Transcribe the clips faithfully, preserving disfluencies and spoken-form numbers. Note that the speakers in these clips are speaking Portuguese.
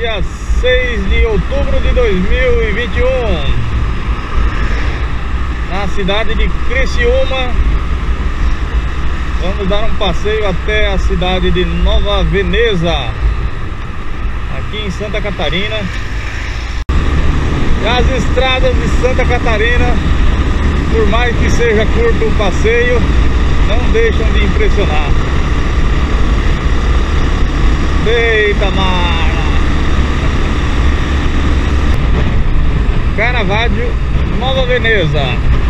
dia seis de outubro de dois mil e vinte e um, na cidade de Criciúma. Vamos dar um passeio até a cidade de Nova Veneza, aqui em Santa Catarina. E as estradas de Santa Catarina, por mais que seja curto o passeio, não deixam de impressionar. Eita, Mara! Caravaggio, Nova Veneza.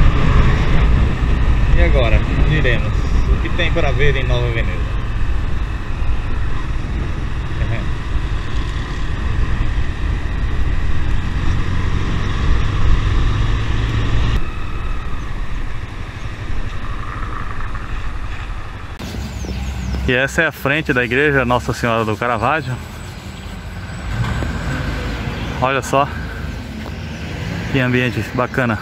E agora, onde iremos? O que tem para ver em Nova Veneza? E essa é a frente da igreja Nossa Senhora do Caravaggio. Olha só que ambiente bacana.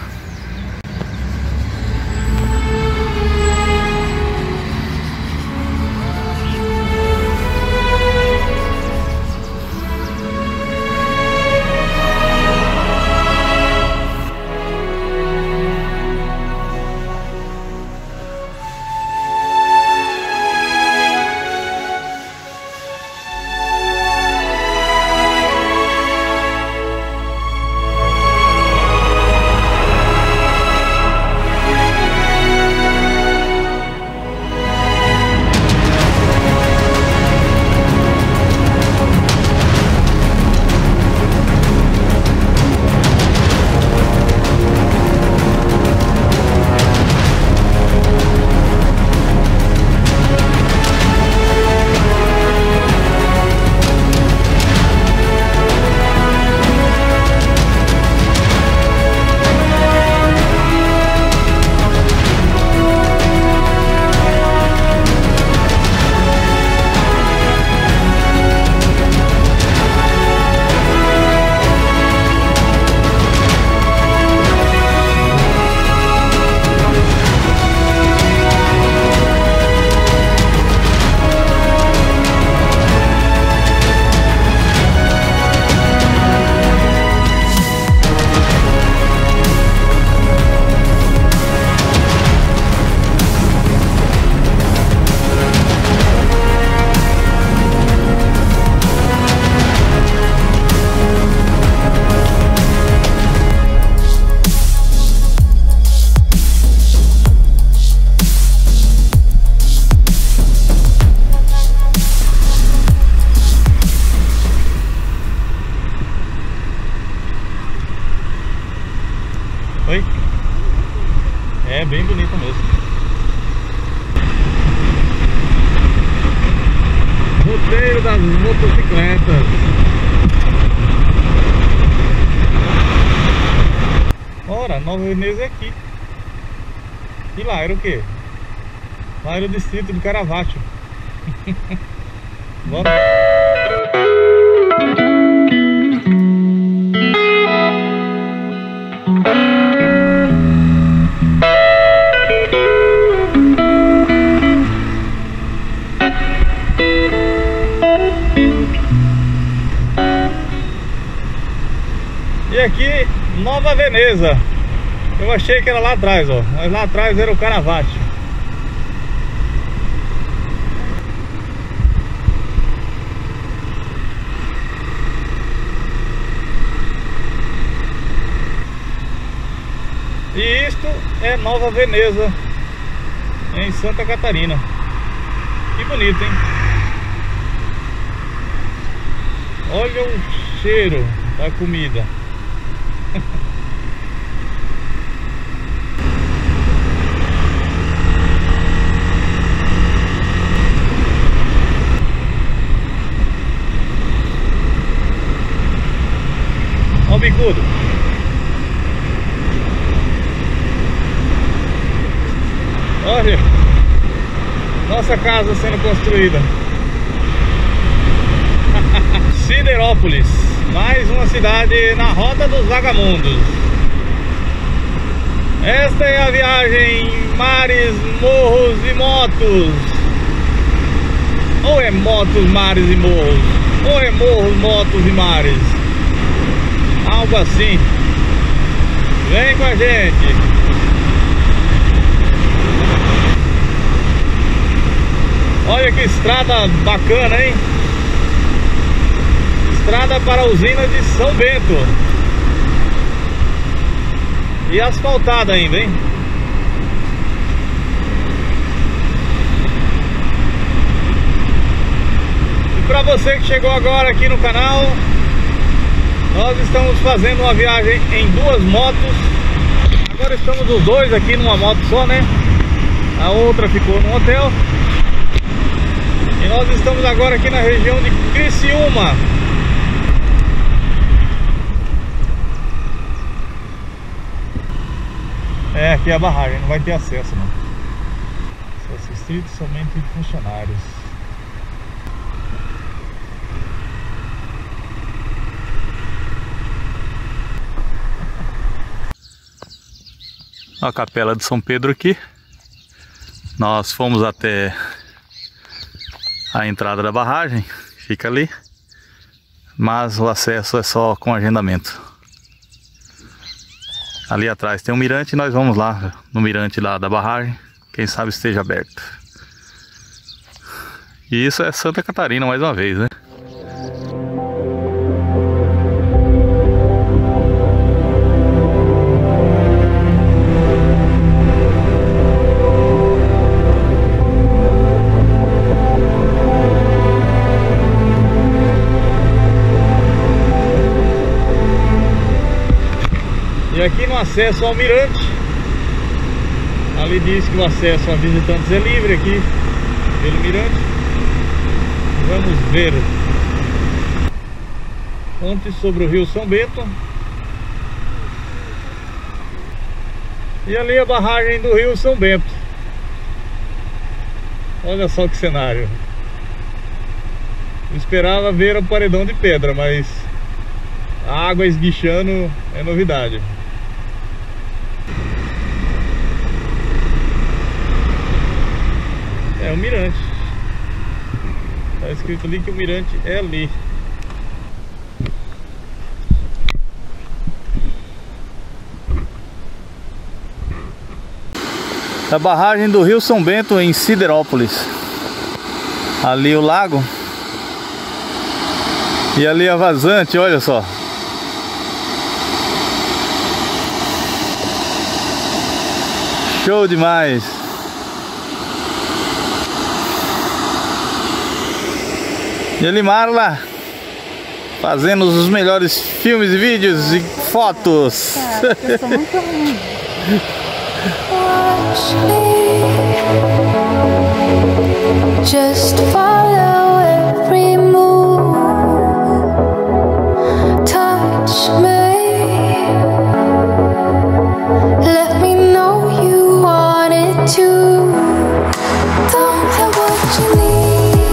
Oi? É bem bonito mesmo. Roteiro das motocicletas. Ora, Nova Veneza é aqui. E lá era o quê? Lá era o distrito de Caravaggio. Bora. E aqui, Nova Veneza. Eu achei que era lá atrás, ó. Mas lá atrás era o Caravaggio. E isto é Nova Veneza, em Santa Catarina. Que bonito, hein? Olha o cheiro da comida. Ó o bicudo. Olha, nossa casa sendo construída. Siderópolis, mais uma cidade na rota dos vagabundos. Esta é a viagem mares, morros e motos. Ou é motos, mares e morros? ou remorros, motos e mares? Algo assim. Vem com a gente. Olha que estrada bacana, hein? Estrada para a usina de São Bento. E asfaltada ainda, hein? E para você que chegou agora aqui no canal, nós estamos fazendo uma viagem em duas motos. Agora estamos os dois aqui numa moto só, né? A outra ficou no hotel. E nós estamos agora aqui na região de Criciúma. É, aqui é a barragem, não vai ter acesso não. Acesso restrito somente de funcionários. A capela de São Pedro aqui. Nós fomos até a entrada da barragem, fica ali, mas o acesso é só com agendamento. Ali atrás tem um mirante e nós vamos lá no mirante lá da barragem, quem sabe esteja aberto. E isso é Santa Catarina mais uma vez, né? E aqui no acesso ao mirante, ali diz que o acesso a visitantes é livre aqui pelo mirante. Vamos ver. Ponte sobre o rio São Bento. E ali a barragem do rio São Bento. Olha só que cenário. Eu esperava ver o paredão de pedra, mas a água esguichando é novidade. É o mirante. Tá escrito ali que o mirante é ali. A barragem do rio São Bento em Siderópolis. Ali o lago. E ali a vazante, olha só. Show demais. E ali Marla fazendo os melhores filmes e vídeos e fotos. Cara, eu sou muito ruim. Just follow every move. Touch me. Let me know you want it too. Don't have what you need.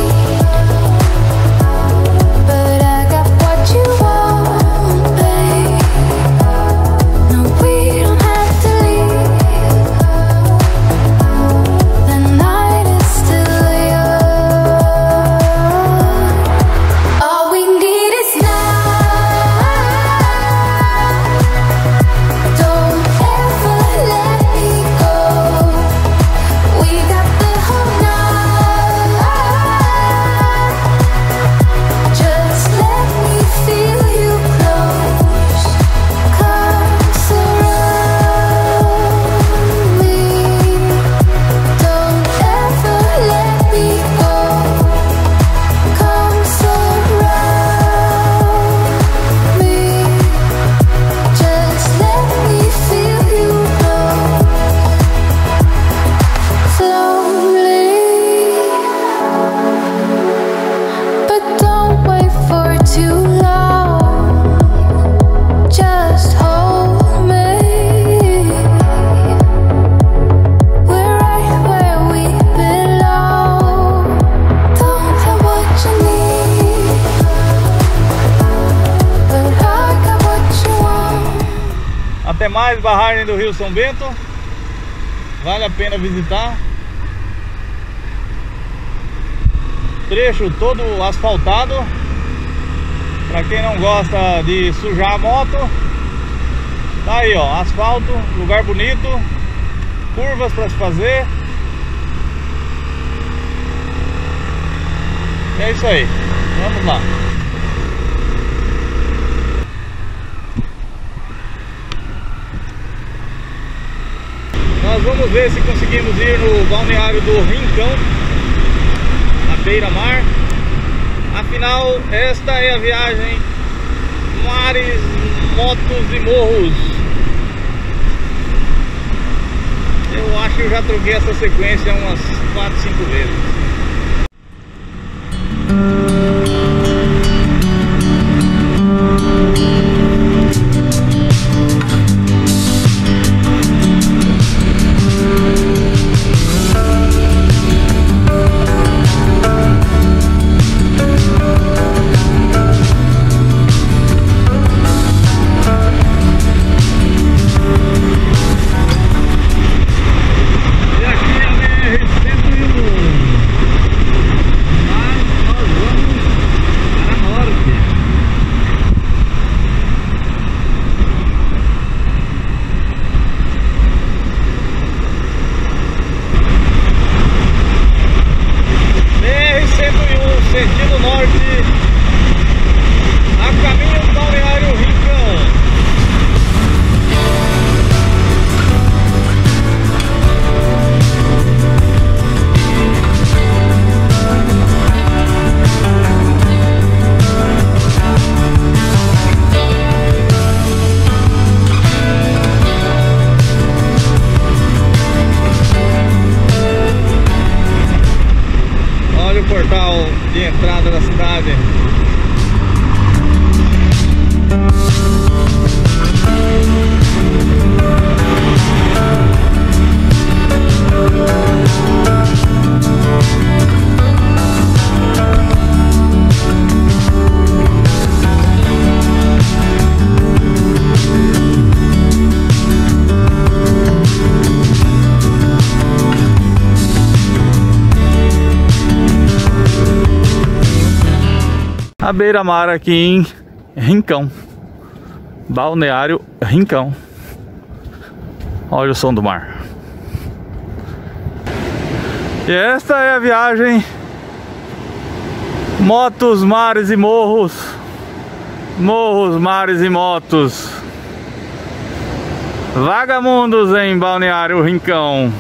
Até mais, barragem do rio São Bento. Vale a pena visitar. Trecho todo asfaltado. Pra quem não gosta de sujar a moto, tá aí, ó, asfalto, lugar bonito, curvas pra se fazer. É isso aí, vamos lá. Nós vamos ver se conseguimos ir no balneário do Rincão, na beira-mar. Afinal, esta é a viagem mares, motos e morros. Eu acho que eu já troquei essa sequência umas quatro, cinco vezes. Sentido norte, a caminho do balneário Rincão. Olha o portal de entrada da cidade. A beira-mar aqui em Rincão, balneário Rincão. Olha o som do mar. E esta é a viagem motos, mares e morros. Morros, mares e motos. Vagamundos em balneário Rincão.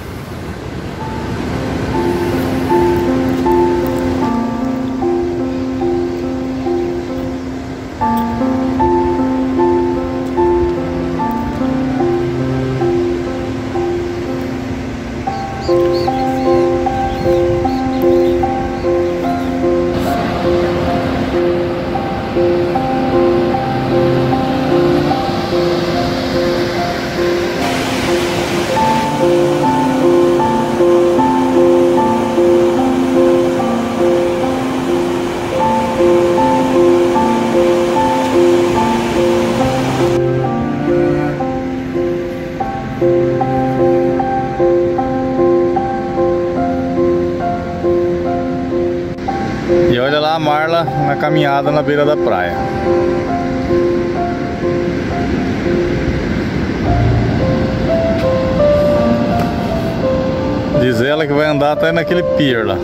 E olha lá a Marla na caminhada na beira da praia. Diz ela que vai andar até naquele pier lá.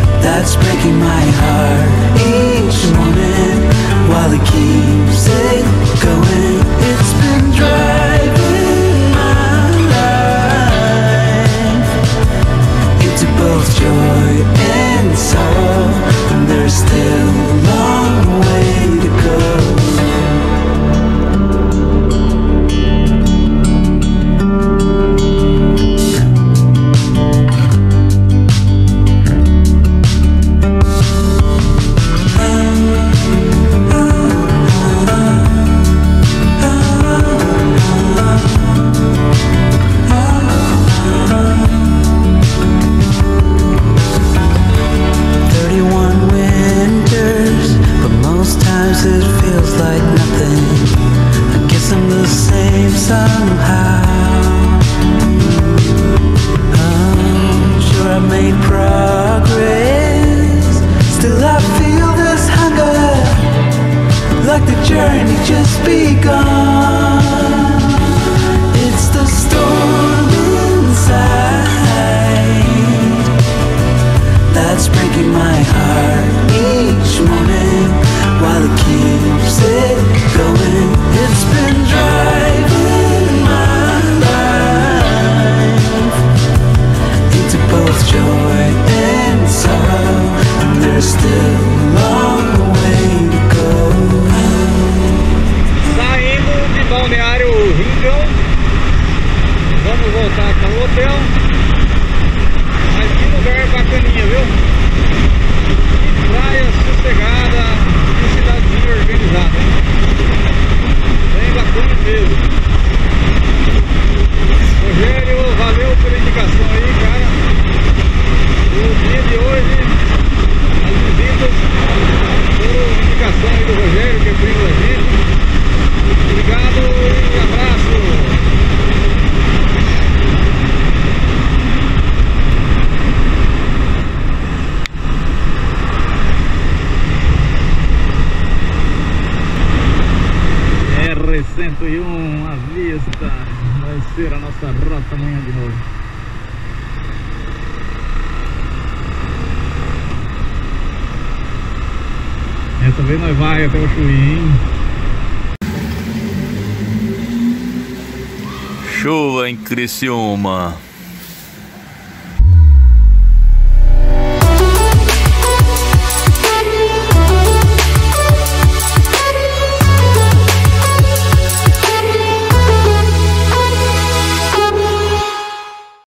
Breaking my heart each moment while it keeps it both joy and sorrow, and there's still a long way to go. Saindo de Balneário Rincão, vamos voltar para o hotel. Mas que lugar bacaninha, viu? Que praia sossegada, que cidadezinha organizada, hein? Bem bacana mesmo. Rogério, valeu pela indicação aí, cara. O dia de hoje, as visitas foram indicação aí do Rogério, que é primo da gente. Obrigado e abraço. R cento e um à vista, vai ser a nossa rota amanhã de novo. Essa vez nós vai até o Chuí, hein? Chuva em Criciúma.